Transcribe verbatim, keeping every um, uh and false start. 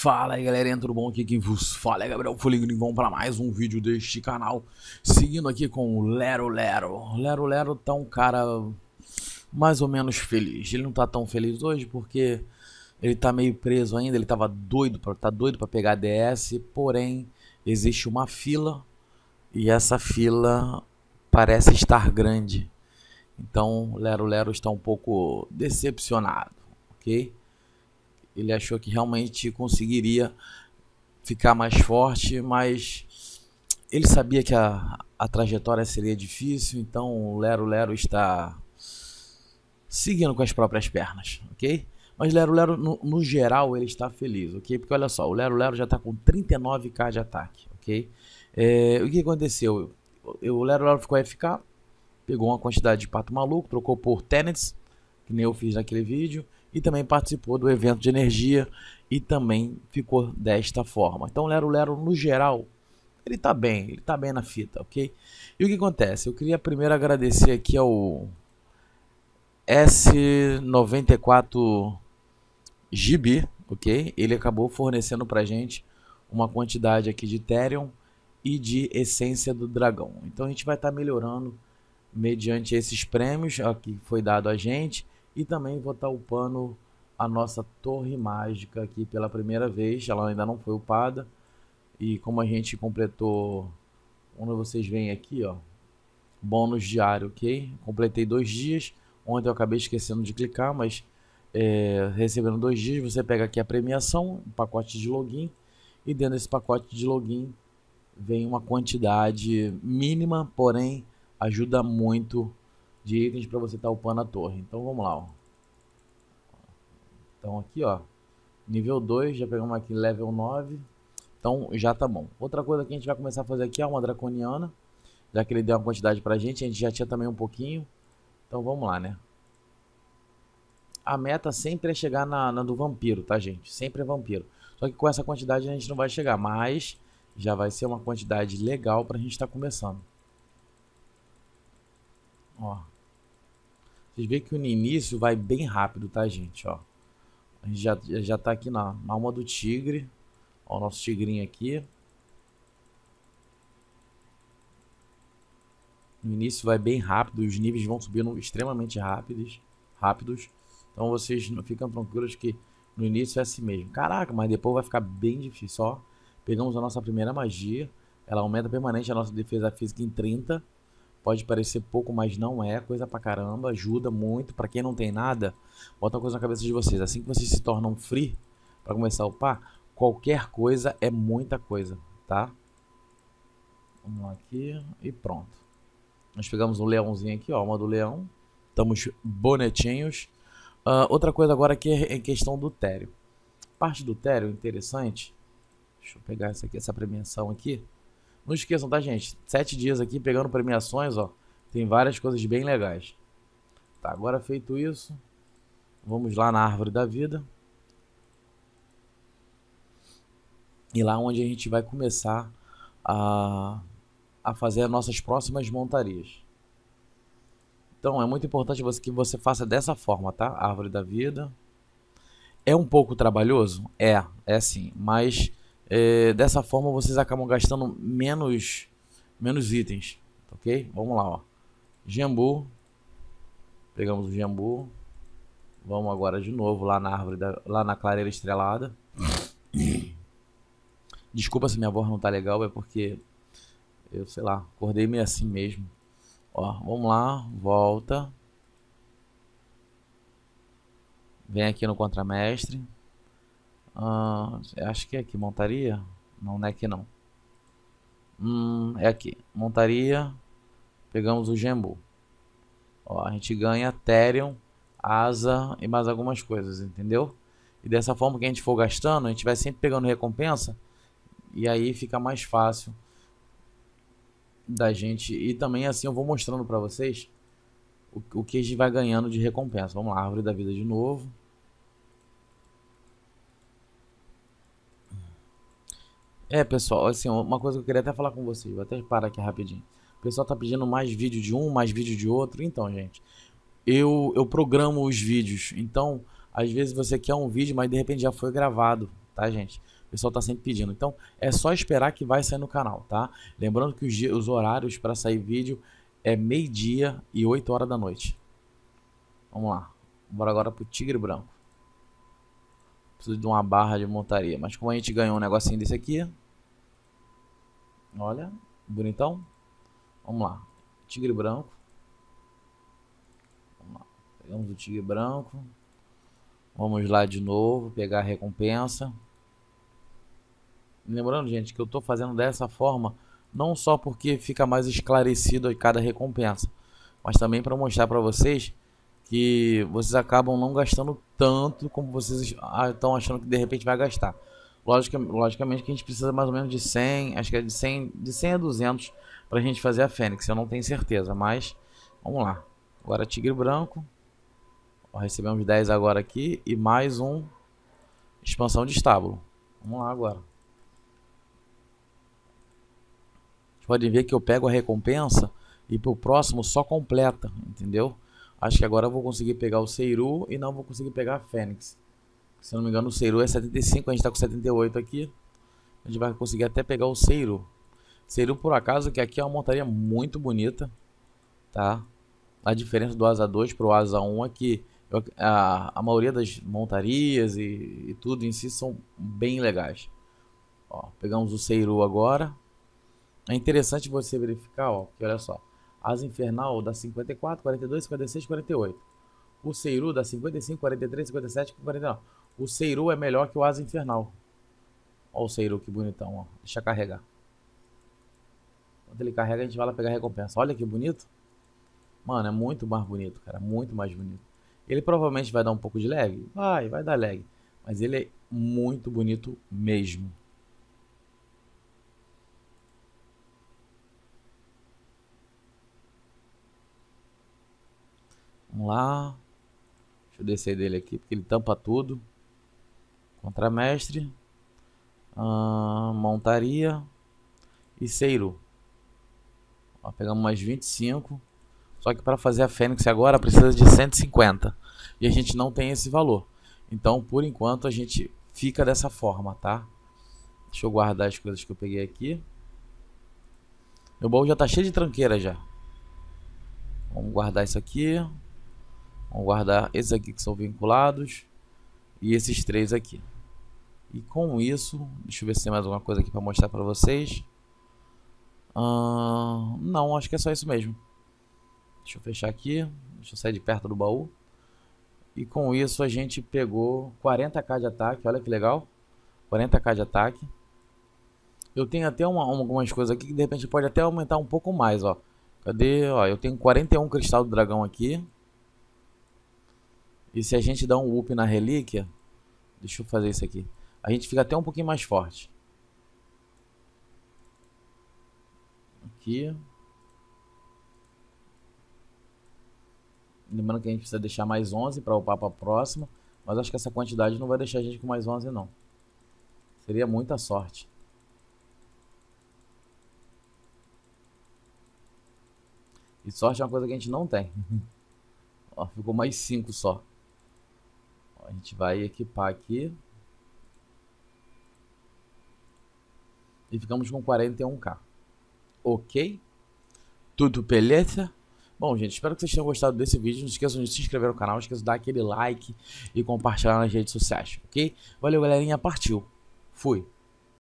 Fala aí galerinha, tudo bom? Aqui quem vos fala é Gabriel Foligno e vamos para mais um vídeo deste canal. Seguindo aqui com o Lero Lero. Lero Lero tá um cara mais ou menos feliz. Ele não tá tão feliz hoje porque ele tá meio preso ainda. Ele tava doido pra, tá doido para pegar D S, porém existe uma fila e essa fila parece estar grande. Então Lero Lero está um pouco decepcionado, ok? Ele achou que realmente conseguiria ficar mais forte, mas ele sabia que a, a trajetória seria difícil, então o Lero Lero está seguindo com as próprias pernas, ok? Mas Lero Lero, no, no geral, ele está feliz, ok? Porque olha só, o Lero Lero já está com trinta e nove K de ataque, ok? É, o que aconteceu? O Lero Lero ficou A F K, pegou uma quantidade de pato maluco, trocou por Tenets, que nem eu fiz naquele vídeo, e também participou do evento de energia e também ficou desta forma. Então Lero Lero, no geral, ele tá bem, ele tá bem na fita, ok? E o que acontece? Eu queria primeiro agradecer aqui ao S noventa e quatro G B, ok? Ele acabou fornecendo pra gente uma quantidade aqui de Ethereum e de essência do dragão. Então a gente vai estar tá melhorando mediante esses prêmios que foi dado a gente. E também vou estar upando a nossa torre mágica aqui pela primeira vez. Ela ainda não foi upada. E como a gente completou, quando vocês veem aqui, ó, bônus diário, ok? Completei dois dias. Ontem eu acabei esquecendo de clicar, mas é, recebendo dois dias, você pega aqui a premiação, um pacote de login. E dentro desse pacote de login vem uma quantidade mínima, porém ajuda muito de itens para você estar tá upando a torre. Então vamos lá, ó. Então aqui, ó, nível dois, já pegamos aqui level nove. Então já tá bom. Outra coisa que a gente vai começar a fazer aqui é uma draconiana, já que ele deu uma quantidade pra gente, a gente já tinha também um pouquinho. Então vamos lá, né? A meta sempre é chegar na, na do vampiro, tá, gente? Sempre é vampiro. Só que com essa quantidade a gente não vai chegar, mas já vai ser uma quantidade legal pra gente estar tá começando. Ó. Vocês veem que no início vai bem rápido, tá, gente? Ó, a gente já, já tá aqui na, na alma do tigre. Ó, o nosso tigrinho aqui. No início vai bem rápido, os níveis vão subindo extremamente rápidos. rápidos. Então vocês não ficam tranquilos que no início é assim mesmo. Caraca, mas depois vai ficar bem difícil. Ó, pegamos a nossa primeira magia. Ela aumenta permanente a nossa defesa física em trinta. Pode parecer pouco, mas não é. Coisa pra caramba. Ajuda muito. Pra quem não tem nada, bota uma coisa na cabeça de vocês. Assim que vocês se tornam free pra começar a upar, qualquer coisa é muita coisa, tá? Vamos lá aqui e pronto. Nós pegamos um leãozinho aqui, ó. Uma do leão. Estamos bonitinhos. Uh, outra coisa agora aqui é questão do Tério. Parte do Tério interessante. Deixa eu pegar essa aqui, essa premiação aqui. Não esqueçam, tá, gente? Sete dias aqui pegando premiações, ó. Tem várias coisas bem legais. Tá, agora feito isso, vamos lá na árvore da vida. E lá onde a gente vai começar a, a fazer as nossas próximas montarias. Então é muito importante você, que você faça dessa forma, tá? Árvore da vida. É um pouco trabalhoso? É, é sim, mas... É, dessa forma vocês acabam gastando menos, menos itens, ok? Vamos lá, ó. Jambu. Pegamos o jambu. Vamos agora de novo lá na árvore, da, lá na clareira estrelada. Desculpa se minha voz não tá legal, é porque eu, sei lá, acordei meio assim mesmo. Ó, vamos lá, volta. Vem aqui no contramestre. Ah, acho que é aqui, montaria? Não, não é aqui não. Hum, é aqui, montaria. Pegamos o Gembu. Ó, a gente ganha Therion, asa e mais algumas coisas, entendeu? E dessa forma que a gente for gastando, a gente vai sempre pegando recompensa. E aí fica mais fácil da gente. E também assim eu vou mostrando pra vocês o, o que a gente vai ganhando de recompensa. Vamos lá, árvore da vida de novo. É, pessoal, assim, uma coisa que eu queria até falar com vocês, vou até parar aqui rapidinho. O pessoal tá pedindo mais vídeo de um, mais vídeo de outro. Então, gente, eu, eu programo os vídeos. Então, às vezes você quer um vídeo, mas de repente já foi gravado. tá, gente? O pessoal tá sempre pedindo. Então, é só esperar que vai sair no canal, tá? Lembrando que os, dias, os horários para sair vídeo é meio-dia e oito horas da noite. Vamos lá. Bora agora pro tigre branco. Preciso de uma barra de montaria. Mas como a gente ganhou um negocinho desse aqui. Olha, bonitão. Vamos lá. Tigre branco. Vamos lá. Pegamos o tigre branco. Vamos lá de novo, pegar a recompensa. Lembrando, gente, que eu estou fazendo dessa forma não só porque fica mais esclarecido a cada recompensa, mas também para mostrar para vocês que vocês acabam não gastando tanto como vocês estão achando que de repente vai gastar. Lógica, logicamente que a gente precisa mais ou menos de cem, acho que é de cem, de cem a duzentos para a gente fazer a Fênix, eu não tenho certeza, mas vamos lá. Agora tigre branco. Ó, recebemos dez agora aqui e mais um expansão de estábulo. Vamos lá agora. Vocês podem ver que eu pego a recompensa e pro próximo só completa, entendeu? Acho que agora eu vou conseguir pegar o Seiru e não vou conseguir pegar a Fênix. Se não me engano o Seiru é setenta e cinco, a gente está com setenta e oito aqui. A gente vai conseguir até pegar o Seiru. Seiru por acaso que aqui é uma montaria muito bonita, tá? A diferença do Asa dois para o Asa um é que eu, a, a maioria das montarias e, e tudo em si são bem legais. Ó, pegamos o Seiru agora. É interessante você verificar, ó, que olha só. Asa Infernal dá cinquenta e quatro, quarenta e dois, cinquenta e seis, quarenta e oito. O Seiru dá cinquenta e cinco, quarenta e três, cinquenta e sete, quarenta e nove. O Seiru é melhor que o Asa Infernal. Ó o Seiru, que bonitão, ó. Deixa carregar. Quando ele carrega, a gente vai lá pegar a recompensa. Olha que bonito. Mano, é muito mais bonito, cara. Muito mais bonito. Ele provavelmente vai dar um pouco de lag. Vai, vai dar lag. Mas ele é muito bonito mesmo. Vamos lá. Deixa eu descer dele aqui, porque ele tampa tudo. Contramestre. Hum, montaria. E Seiru. Ó, pegamos mais vinte e cinco. Só que para fazer a Fênix agora precisa de cento e cinquenta. E a gente não tem esse valor. Então, por enquanto, a gente fica dessa forma, tá? Deixa eu guardar as coisas que eu peguei aqui. Meu baú já tá cheio de tranqueira já. Vamos guardar isso aqui. Vamos guardar esses aqui que são vinculados. E esses três aqui. E com isso, deixa eu ver se tem mais alguma coisa aqui para mostrar para vocês. Hum, não, acho que é só isso mesmo. Deixa eu fechar aqui. Deixa eu sair de perto do baú. E com isso a gente pegou quarenta k de ataque. Olha que legal. quarenta k de ataque. Eu tenho até uma, algumas coisas aqui que de repente pode até aumentar um pouco mais, ó. Cadê? Ó, eu tenho quarenta e um cristal do dragão aqui. E se a gente dá um up na relíquia, deixa eu fazer isso aqui. A gente fica até um pouquinho mais forte. Aqui. Lembrando que a gente precisa deixar mais onze para upar para a próxima. Mas acho que essa quantidade não vai deixar a gente com mais onze não. Seria muita sorte. E sorte é uma coisa que a gente não tem. Ó, ficou mais cinco só. Ó, a gente vai equipar aqui. E ficamos com quarenta e um k. Ok? Tudo beleza? Bom, gente, espero que vocês tenham gostado desse vídeo. Não esqueçam de se inscrever no canal, não esqueçam de dar aquele like e compartilhar nas redes sociais, ok? Valeu, galerinha. Partiu. Fui.